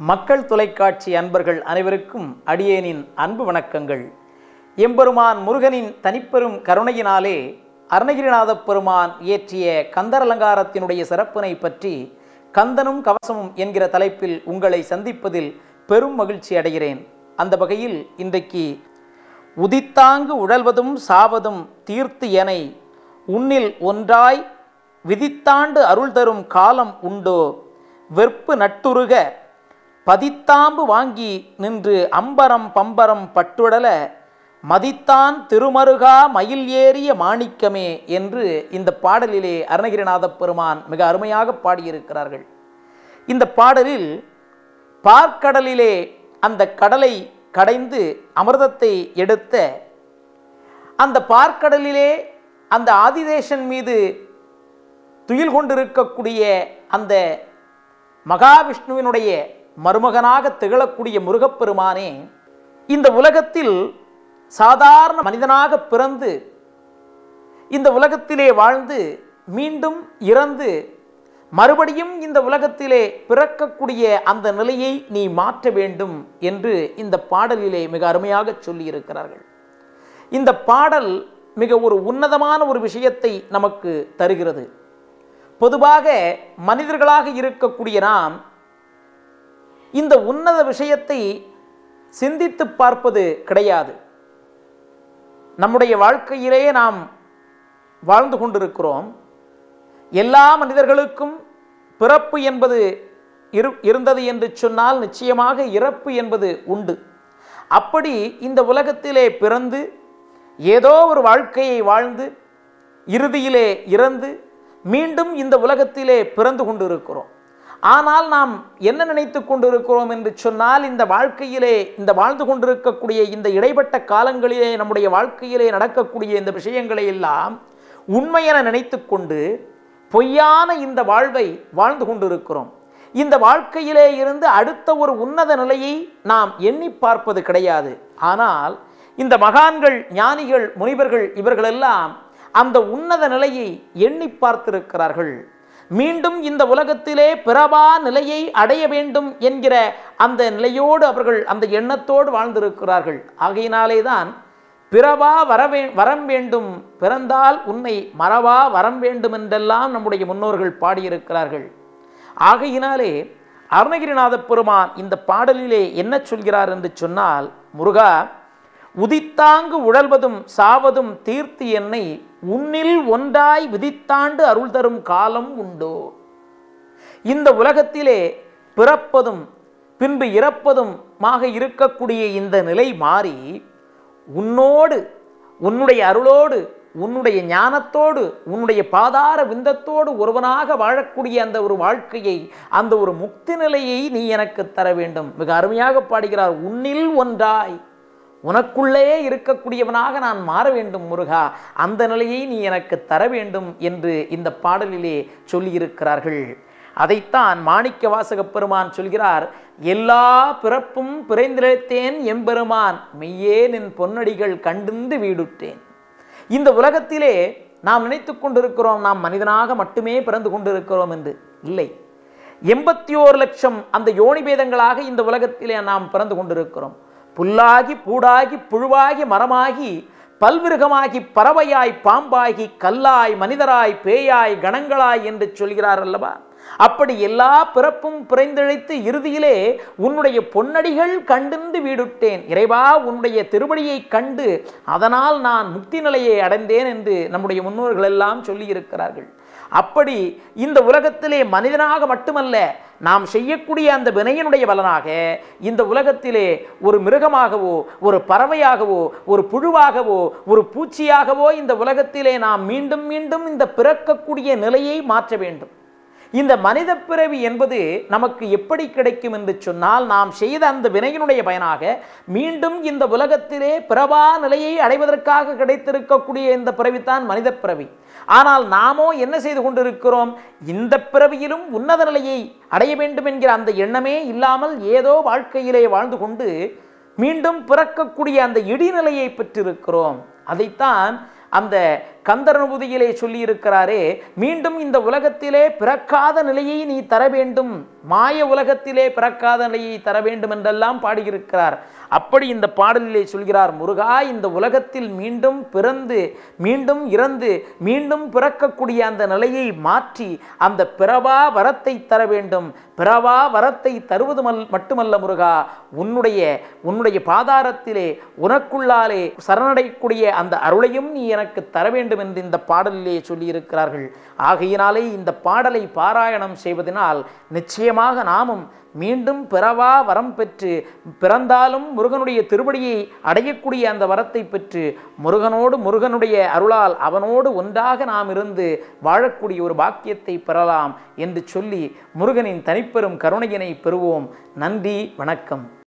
மக்கள் தொலைக்காட்சி அன்பர்கள் அனைவருக்கும் அடியேனின் அன்பு வணக்கங்கள். எம்பெருமான் முருகனின் தனிப்பெரும் கருணையினாலே அருணகிரிநாத பெருமான் இயற்றிய கந்தர் அலங்காரத்தினுடைய சிறப்பினை பற்றி கந்தனும் கவசமும் என்கிற தலைப்பில் உங்களை சந்திப்பதில் பெரும் மகிழ்ச்சி அடைகிறேன். அந்த வகையில் இன்றைக்கு உதித்தாங்கு உழல்வதும் சாவதும் தீர்த்து எனை உன்னில் ஒன்றாய் விதித்தாண்டு அருள் தரும் காலம் உண்டோ வெற்பு நட்டுருக பதித்தாம்பு வாங்கி நின்று அம்பரம் பம்பரம் பட்டுடல மதித்தான் திருமருகா மயில் ஏறிய மாணிக்கமே என்று இந்த பாடலிலே அருணகிரிநாத பெருமான் மிக அருமையாக பாடியிருக்கிறார்கள். இந்த பாடலில் பார்க்கடலிலே அந்த கடலை கடைந்து அமிர்தத்தை எடுத்த அந்த பார்க்கடலிலே அந்த ஆதிதேசன் மீது துயில் கொண்டிருக்கக்கூடிய அந்த மகாவிஷ்ணுவினுடைய மருமகனாக திகழக்கூடிய முருகப்பெருமானே இந்த உலகத்தில் சாதாரண மனிதனாக பிறந்து இந்த உலகத்திலே வாழ்ந்து மீண்டும் இறந்து மறுபடியும் இந்த உலகத்திலே பிறக்கக்கூடிய அந்த நிலையை நீ மாற்ற வேண்டும் என்று இந்த பாடலிலே மிக அருமையாக சொல்லியிருக்கிறார்கள். இந்த பாடல் மிக ஒரு உன்னதமான ஒரு விஷயத்தை நமக்கு தருகிறது. பொதுவாக மனிதர்களாக இருக்கக்கூடிய நாம் இந்த உன்னத விஷயத்தை சிந்தித்து பார்ப்பது கிடையாது. நம்முடைய வாழ்க்கையிலேயே நாம் வாழ்ந்து கொண்டிருக்கிறோம். எல்லா மனிதர்களுக்கும் பிறப்பு என்பது இருந்தது என்று சொன்னால் நிச்சயமாக இறப்பு என்பது உண்டு. அப்படி இந்த உலகத்திலே பிறந்து ஏதோ ஒரு வாழ்க்கையை வாழ்ந்து இறுதியிலே இறந்து மீண்டும் இந்த உலகத்திலே பிறந்து கொண்டிருக்கிறோம். ஆனால் நாம் என்ன நினைத்து கொண்டிருக்கிறோம் என்று சொன்னால் இந்த வாழ்க்கையிலே இந்த வாழ்ந்து கொண்டிருக்கக்கூடிய இந்த இடைப்பட்ட காலங்களிலே நம்முடைய வாழ்க்கையிலே நடக்கக்கூடிய இந்த விஷயங்களை எல்லாம் உண்மையென நினைத்து கொண்டு பொய்யான இந்த வாழ்வை வாழ்ந்து கொண்டிருக்கிறோம். இந்த வாழ்க்கையிலே இருந்து அடுத்த ஒரு உன்னத நிலையை நாம் எண்ணி பார்ப்பது கிடையாது. ஆனால் இந்த மகான்கள், ஞானிகள், முனிவர்கள் இவர்களெல்லாம் அந்த உன்னத நிலையை எண்ணி பார்த்திருக்கிறார்கள். மீண்டும் இந்த உலகத்திலே பிறவா நிலையை அடைய வேண்டும் என்கிற அந்த நிலையோடு அவர்கள் அந்த எண்ணத்தோடு வாழ்ந்திருக்கிறார்கள். ஆகையினாலே தான் பிறவா வரம் வேண்டும், பிறந்தால் உன்னை மறவா வரம் வேண்டும் என்றெல்லாம் நம்முடைய முன்னோர்கள் பாடியிருக்கிறார்கள். ஆகையினாலே அருணகிரிநாத பெருமான் இந்த பாடலிலே என்ன சொல்கிறார் என்று சொன்னால், முருகா, உதித்தாங்கு உழல்வதும் சாவதும் தீர்த்து என்னை உன்னில் ஒன்றாய் விதித்தாண்டு அருள் தரும் காலம் உண்டோ. இந்த உலகத்திலே பிறப்பதும் பின்பு இறப்பதுமாக இருக்கக்கூடிய இந்த நிலை மாறி உன்னோடு, உன்னுடைய அருளோடு, உன்னுடைய ஞானத்தோடு, உன்னுடைய பாதார விந்தத்தோடு ஒருவனாக வாழக்கூடிய அந்த ஒரு வாழ்க்கையை, அந்த ஒரு முக்தி நிலையை நீ எனக்கு தர வேண்டும். மிக அருமையாக பாடுகிறார். உன்னில் ஒன்றாய், உனக்குள்ளே இருக்கக்கூடியவனாக நான் மாற வேண்டும் முருகா, அந்த நிலையை நீ எனக்கு தர வேண்டும் என்று இந்த பாடலிலே சொல்லியிருக்கிறார்கள். அதைத்தான் மாணிக்க வாசக பெருமான் சொல்கிறார். எல்லா பிறப்பும் பிறந்திழைத்தேன் எம்பெருமான், மெய்யே நின் பொன்னடிகள் கண்டிந்து வீடுற்றேன். இந்த உலகத்திலே நாம் நினைத்து கொண்டிருக்கிறோம் நாம் மனிதனாக மட்டுமே பிறந்து கொண்டிருக்கிறோம் என்று. இல்லை, 81 லட்சம் அந்த யோனிபேதங்களாக இந்த உலகத்திலே நாம் பிறந்து கொண்டிருக்கிறோம். புல்லாகி பூடாகி புழுவாகி மரமாகி பல்விருகமாகி பறவையாய் பாம்பாகி கல்லாய் மனிதராய் பேயாய் கணங்களாய் என்று சொல்கிறார் அல்லவா. அப்படி எல்லா பிறப்பும் பிறந்தழைத்து இறுதியிலே உன்னுடைய பொன்னடிகள் கண்டிந்து வீடுட்டேன். இறைவா, உன்னுடைய திருவடியை கண்டு அதனால் நான் முக்தி நிலையை அடைந்தேன் என்று நம்முடைய முன்னோர்கள் எல்லாம் சொல்லியிருக்கிறார்கள். அப்படி இந்த உலகத்திலே மனிதனாக மட்டுமல்ல, நாம் செய்யக்கூடிய அந்த வினையினுடைய பலனாக இந்த உலகத்திலே ஒரு மிருகமாகவோ, ஒரு பறவையாகவோ, ஒரு புழுவாகவோ, ஒரு பூச்சியாகவோ இந்த உலகத்திலே நாம் மீண்டும் மீண்டும் இந்த பிறக்கக்கூடிய நிலையை மாற்ற வேண்டும். இந்த மனித பிறவி என்பது நமக்கு எப்படி கிடைக்கும் என்று சொன்னால், நாம் செய்த அந்த வினையினுடைய பயனாக மீண்டும் இந்த உலகத்திலே பிறவா நிலையை அடைவதற்காக கிடைத்திருக்கக்கூடிய இந்த பிறவித்தான் மனித பிறவி. ஆனால் நாமோ என்ன செய்து கொண்டிருக்கிறோம்? இந்த பிறவியிலும் உன்னத நிலையை அடைய வேண்டும் என்கிற அந்த எண்ணமே இல்லாமல் ஏதோ வாழ்க்கையிலே வாழ்ந்து கொண்டு மீண்டும் பிறக்கக்கூடிய அந்த இடிநிலையை பெற்றிருக்கிறோம். அதைத்தான் அந்த கந்தரனுபூதியிலே சொல்லியிருக்கிறாரே, மீண்டும் இந்த உலகத்திலே பிறக்காத நிலையை நீ தர வேண்டும், மாய உலகத்திலே பிறக்காத நிலையை தர வேண்டும் என்றெல்லாம் பாடியிருக்கிறார். அப்படி இந்த பாடலிலே சொல்கிறார், முருகா, இந்த உலகத்தில் மீண்டும் பிறந்து மீண்டும் இறந்து மீண்டும் பிறக்கக்கூடிய அந்த நிலையை மாற்றி அந்த பிறவா வரத்தை தர வேண்டும். பிறவா வரத்தை தருவது மட்டுமல்ல முருகா, உன்னுடைய பாதாரத்திலே உனக்குள்ளாலே சரணடையக்கூடிய அந்த அருளையும் நீ எனக்கு தர வேண்டும் என்று இந்த பாடலிலே சொல்லியிருக்கிறார்கள். ஆகையினாலே இந்த பாடலை பாராயணம் செய்வதனால் நிச்சயமாக நாமும் மீண்டும் பிறவா வரம் பெற்று, பிறந்தாலும் முருகனுடைய திருவடியை அடையக்கூடிய அந்த வரத்தை பெற்று முருகனுடைய அருளால் அவனோடு ஒன்றாக நாம் இருந்து வாழக்கூடிய ஒரு பாக்கியத்தை பெறலாம் என்று சொல்லி முருகனின் தனிப்பெரும் கருணையினை பெறுவோம். நன்றி, வணக்கம்.